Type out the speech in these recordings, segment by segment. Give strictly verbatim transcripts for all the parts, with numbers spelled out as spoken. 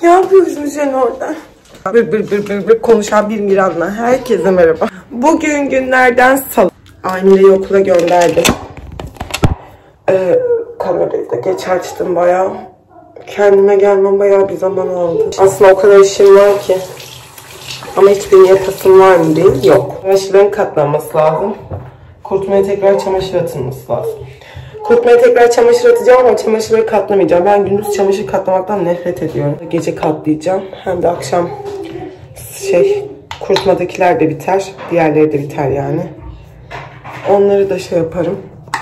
Ne yapıyorsun sen orada? Bir bir bir bir, bir konuşan bir Miran'la. Herkese merhaba. Bugün günlerden salı. Aynayı okula gönderdim. Ee, kamerayı da geç açtım bayağı. Kendime gelmem bayağı bir zaman aldı. Aslında o kadar işim var ki. Ama hiçbirini yapasım var mı değil? Yok. Çamaşırların katlanması lazım. Kurutmaya tekrar çamaşır atılması lazım. Kurutmaya tekrar çamaşır atacağım ama çamaşırları katlamayacağım. Ben gündüz çamaşır katlamaktan nefret ediyorum. Gece katlayacağım. Hem de akşam şey kurutmadakiler de biter. Diğerleri de biter yani. Onları da şey yaparım.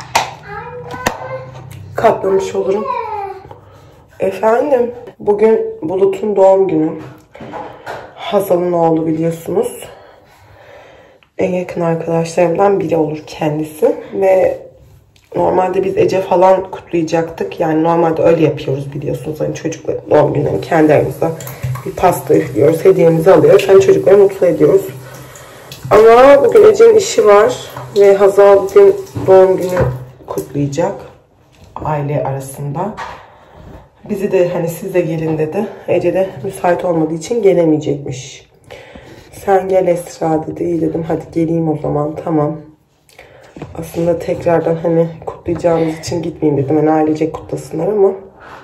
Katlamış olurum. Efendim, bugün Bulut'un doğum günü. Hazal'ın oğlu biliyorsunuz. En yakın arkadaşlarımdan biri olur kendisi. Ve normalde biz Ece falan kutlayacaktık. Yani normalde öyle yapıyoruz biliyorsunuz. Hani çocukların doğum günlerini kendi aramızda bir pasta üflüyoruz. Hediyemizi alıyoruz. Hani çocukları mutlu ediyoruz. Ama bugün Ece'nin işi var. Ve Hazal bugün doğum günü kutlayacak. Aile arasında. Bizi de hani siz de gelin dedi. Ece de müsait olmadığı için gelemeyecekmiş. Sen gel Esra dedi. İyi dedim hadi geleyim o zaman, tamam. Aslında tekrardan hani kutlayacağımız için gitmeyeyim dedim. Hani ailecek kutlasınlar ama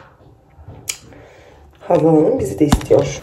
Hazal Hanım bizi de istiyor.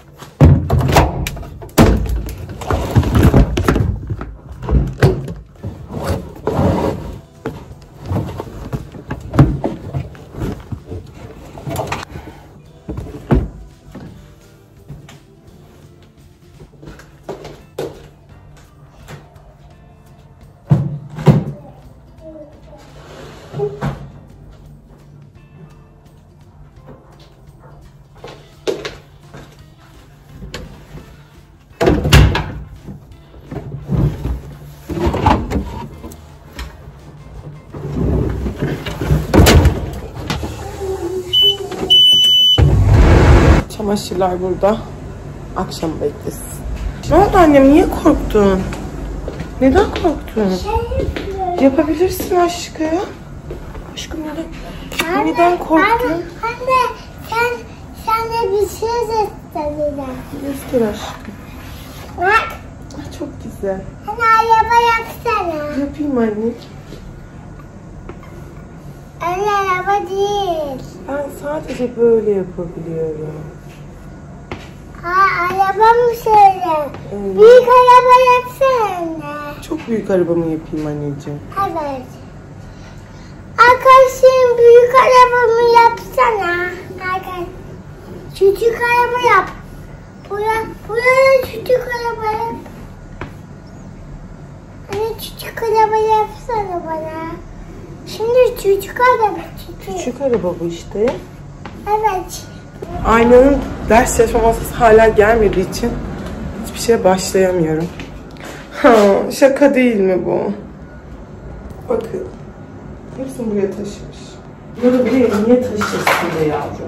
Çamaşırlar burada. Akşam beklesin. Ne oldu annem? Niye korktun? Neden korktun? Şey yapabilirsin aşkım. Aşkım neden? Anne, neden korktun? Anne, anne sen, sen de bir şey göstereceğim. Göster aşkım. Bak. Çok güzel. Anne araba yapsana. Yapayım anne. Anne araba değil. Ben sadece böyle yapabiliyorum. Ha araba mı söyle? Evet. Büyük araba yapsana. Çok büyük arabamı yapayım anneciğim. Evet. Arkadaşım büyük arabamı yapsana. Arkadaş. Küçük araba yap. Buraya, buraya küçük araba yap. Anne küçük araba yapsana bana. Şimdi küçük araba. Küçük, Küçük araba bu işte. Evet. Aynanın ders çalışma masası hala gelmediği için hiçbir şeye başlayamıyorum. Ha, şaka değil mi bu? Bakın. Hepsini buraya taşımış. Bunu buraya niye taşırsın be yavrum?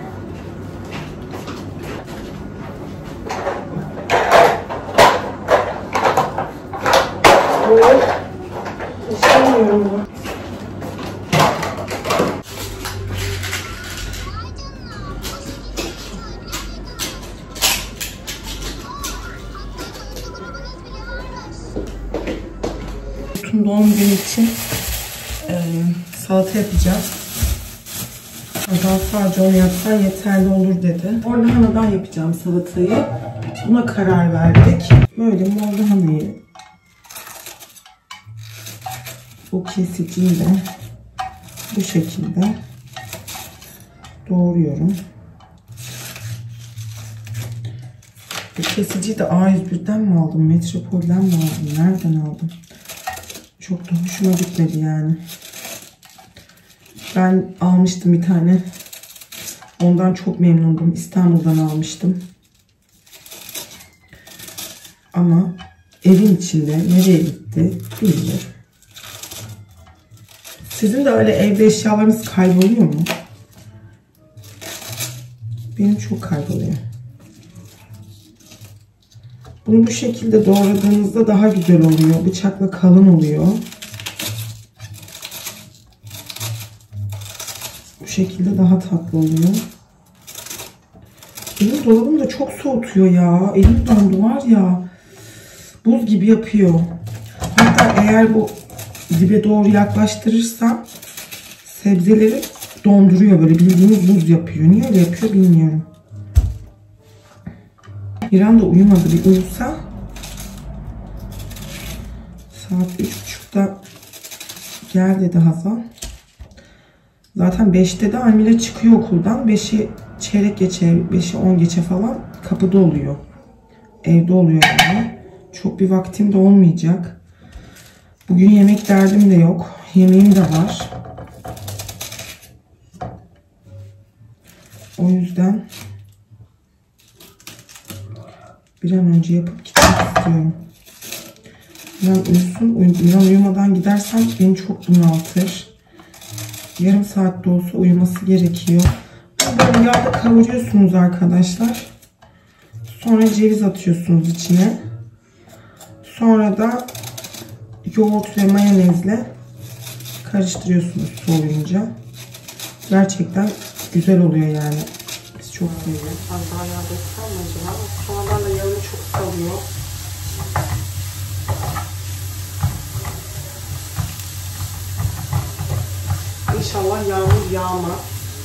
Böyle taşıyamıyorum ben. Doğum günü için e, salata yapacağız. Hazal sadece onu yapsan yeterli olur dedi. Mor lahanadan yapacağım salatayı. Buna karar verdik. Böyle mor lahanayı bu kesiciyle bu şekilde doğruyorum. Bu kesiciyi de A yüz birden mi aldım? Metropol'den mi aldım? Nereden aldım? Çok da hoşuma gitmedi yani. Ben almıştım bir tane. Ondan çok memnundum. İstanbul'dan almıştım. Ama evin içinde nereye gitti bilmiyorum. Sizin de öyle evde eşyalarınız kayboluyor mu? Benim çok kayboluyor. Bunu bu şekilde doğradığınızda daha güzel oluyor. Bıçakla kalın oluyor. Bu şekilde daha tatlı oluyor. Benim dolabım da çok soğutuyor ya. Elim dondu var ya. Buz gibi yapıyor. Hatta eğer bu dibe doğru yaklaştırırsam sebzeleri donduruyor. Böyle bildiğiniz buz yapıyor. Niye öyle yapıyor bilmiyorum. Miran da uyumadı. Bir uyusa saat üç buçukta gel dedi Hazal. Zaten beşte de Almila çıkıyor okuldan. beşi çeyrek geçe, beşi on geçe falan kapıda oluyor. Evde oluyor yani. Çok bir vaktim de olmayacak. Bugün yemek derdim de yok. Yemeğim de var. O yüzden bir an önce yapıp gitmek istiyorum. Miran uyusun. Miran uyumadan gidersem beni çok bunaltır. Yarım saatte olsa uyuması gerekiyor. Böyle yağda kavuruyorsunuz arkadaşlar. Sonra ceviz atıyorsunuz içine. Sonra da yoğurt ve mayonezle karıştırıyorsunuz soğuyunca. Gerçekten güzel oluyor yani. Biz çok seviyoruz. Az daha yağ döksem mi acaba? Sonradan da yağı çok salıyor. İnşallah yağmur yağmaz.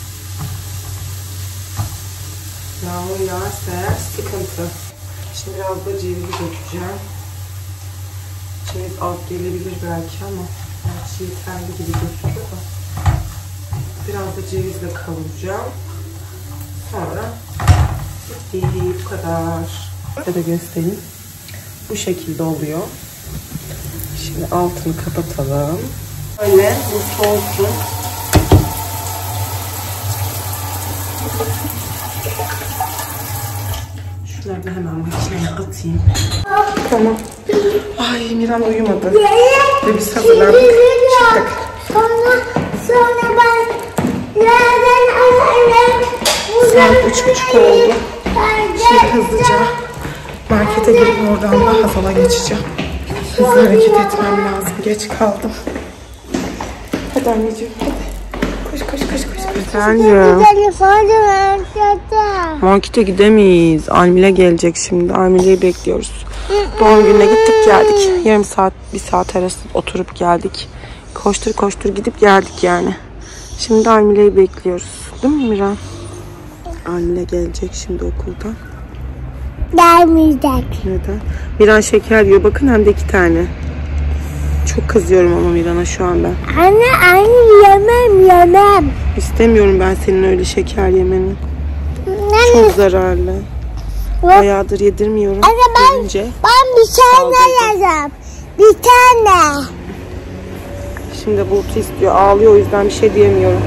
Yağmur yağarsa eğer sıkıntı. Şimdi biraz da cevizi dökeceğim. Ceviz az gelebilir belki ama gerçi yeterli gibi gözüküyor da. Biraz da cevizle kavuracağım. Sonra bitti. Bu kadar. Size de göstereyim. Bu şekilde oluyor. Şimdi altını kapatalım. Böyle bu soğusun. Şunları da hemen makineye atayım. Tamam. Ay Miran uyumadı. Ve biz hazırlandık. Çıktık. Sonra, sonra ben nereden alırım? Saat üç buçuk oldu. Şimdi hızlıca markete girip oradan da Hazal'a geçeceğim. Hızlı hareket etmem lazım. Geç kaldım. Hadi anneciğim hadi. Koş koş koş koş. Efendim. Markete gidemeyiz. Almile gelecek şimdi. Almile'yi bekliyoruz. Doğum gününe gittik geldik. Yarım saat bir saat arası oturup geldik. Koştur koştur gidip geldik yani. Şimdi Almile'yi bekliyoruz. Değil mi Miran? Almile gelecek şimdi okuldan. Gelmeyecek. Neden? Miran şeker yiyor. Bakın hem de iki tane. Çok kızıyorum ama Miran'a şu an ben. Anne anne yemem yemem. İstemiyorum ben senin öyle şeker yemeni. Anne. Çok zararlı. Bayağıdır yedirmiyorum. Anne ben, Görünce ben bir tane yiyeceğim. Bir tane. şimdi Bulut'u istiyor. Ağlıyor o yüzden bir şey diyemiyorum.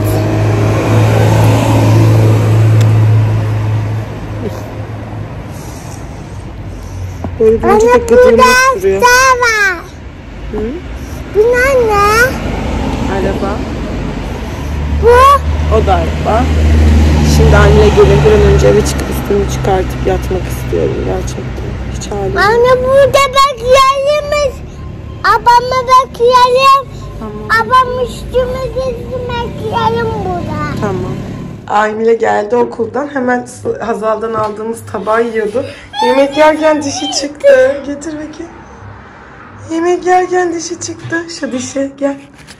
Böyle duyunca da gıdığıma sürüyor. Hı? Bu ne? Araba. Bu? O da araba. Şimdi anne gelin bir an önce eve çıkıp üstümü çıkartıp yatmak istiyorum gerçekten. Hiç halim yok. Anne burada bekleyelim. Abamı bekleyelim. Tamam. Abam üstümüzü bekleyelim burada. Tamam. Aymile geldi okuldan. Hemen Hazal'dan aldığımız tabağı yiyordu. Yemek yerken dişi çıktı. Getir bakayım. Yemek yerken dişi çıktı. Şu dişi gel.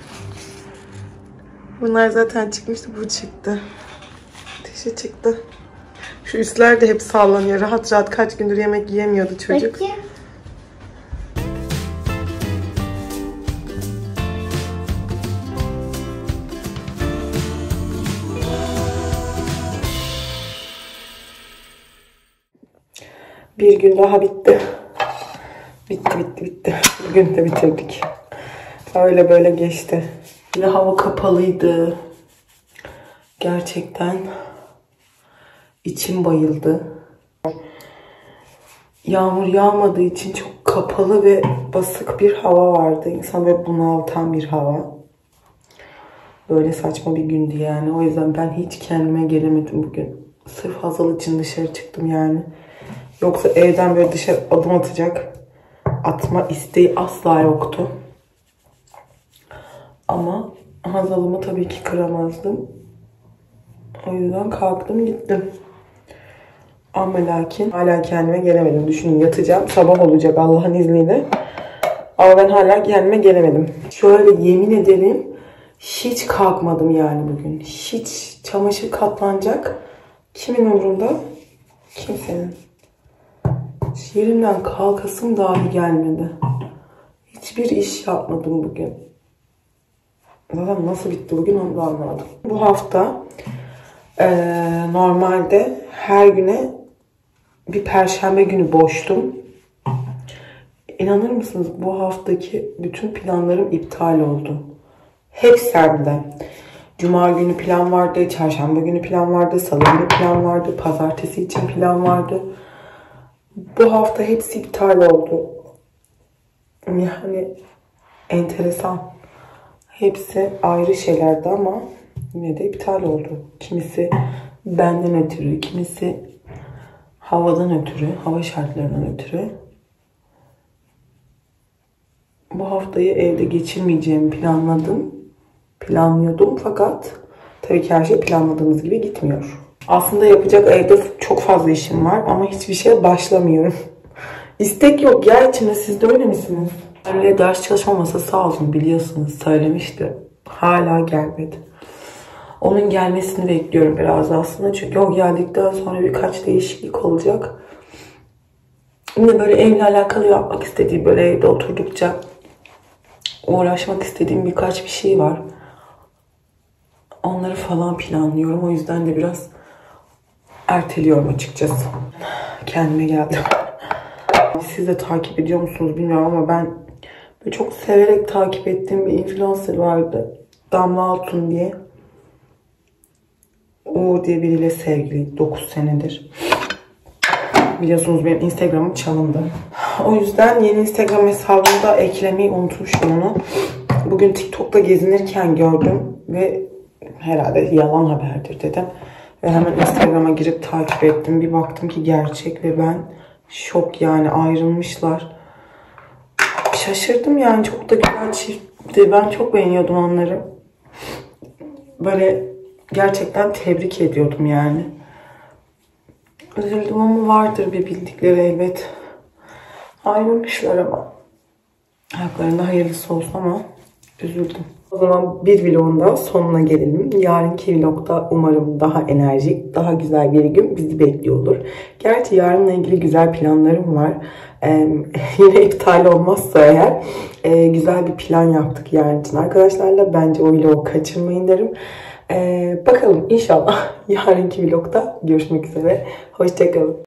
Bunlar zaten çıkmıştı. Bu çıktı. Dişi çıktı. Şu üstler de hep sallanıyor. Rahat rahat kaç gündür yemek yiyemiyordu çocuk. Peki. Bir gün daha bitti. Bitti bitti bitti. Bugün de bitirdik. Öyle böyle geçti. Yine hava kapalıydı. Gerçekten içim bayıldı. Yağmur yağmadığı için çok kapalı ve basık bir hava vardı. İnsan böyle bunaltan bir hava. Böyle saçma bir gündü yani. O yüzden ben hiç kendime gelemedim bugün. Sırf Hazal için dışarı çıktım yani. Yoksa evden böyle dışarı adım atacak, atma isteği asla yoktu. Ama Hazal'ımı tabii ki kıramazdım. O yüzden kalktım gittim. Ama lakin hala kendime gelemedim. Düşünün, yatacağım. Sabah olacak Allah'ın izniyle. Ama ben hala kendime gelemedim. Şöyle yemin ederim hiç kalkmadım yani bugün. Hiç çamaşır katlanacak. Kimin umurunda? Kimsenin. Yerimden kalkasım dahi gelmedi. Hiçbir iş yapmadım bugün. Zaten nasıl bitti bugün onu da anlamadım. Bu hafta e, normalde her güne bir perşembe günü boştum. İnanır mısınız, bu haftaki bütün planlarım iptal oldu. Hepsi hem de. Cuma günü plan vardı, çarşamba günü plan vardı, salı günü plan vardı, pazartesi için plan vardı. Bu hafta hepsi iptal oldu. Yani enteresan. Hepsi ayrı şeylerdi ama yine de iptal oldu. Kimisi benden ötürü, kimisi havadan ötürü, hava şartlarından ötürü. Bu haftayı evde geçirmeyeceğimi planladım. Planlıyordum fakat tabii ki her şey planladığımız gibi gitmiyor. Aslında yapacak evde çok fazla işim var ama hiçbir şeye başlamıyorum. İstek yok ya içimde. Siz de öyle misiniz? Öyle ders çalışma masası sağ olsun, biliyorsunuz, söylemişti. Hala gelmedi. Onun gelmesini bekliyorum biraz aslında. Çünkü o geldikten sonra birkaç değişiklik olacak. Yine böyle evle alakalı yapmak istediğim, böyle evde oturdukça uğraşmak istediğim birkaç bir şey var. Onları falan planlıyorum. O yüzden de biraz erteliyorum açıkçası. Kendime geldim. Siz de takip ediyor musunuz bilmiyorum ama ben çok severek takip ettiğim bir influencer vardı. Damla Altun diye. Uğur diye biriyle sevgili. dokuz senedir. Biliyorsunuz benim Instagram'ım çalındı. O yüzden yeni Instagram hesabımda eklemeyi unutmuşum onu. Bugün TikTok'ta gezinirken gördüm ve herhalde yalan haberdir dedim. Ve hemen Instagram'a girip takip ettim. Bir baktım ki gerçek ve ben şok, yani ayrılmışlar. Şaşırdım yani, çok da güzel çiftti. Ben çok beğeniyordum onları. Böyle gerçekten tebrik ediyordum yani. Üzüldüm ama vardır bir bildikleri elbet. Ayrılmışlar ama. Haklarında hayırlısı olsun ama üzüldüm. O zaman bir vlogun da sonuna gelelim. Yarınki vlogda umarım daha enerjik, daha güzel bir gün bizi bekliyor olur. Gerçi yarınla ilgili güzel planlarım var. Ee, yine iptal olmazsa eğer e, güzel bir plan yaptık yarın için arkadaşlarla. Bence o vlogu kaçırmayın derim. Ee, bakalım inşallah yarınki vlogda görüşmek üzere. Hoşçakalın.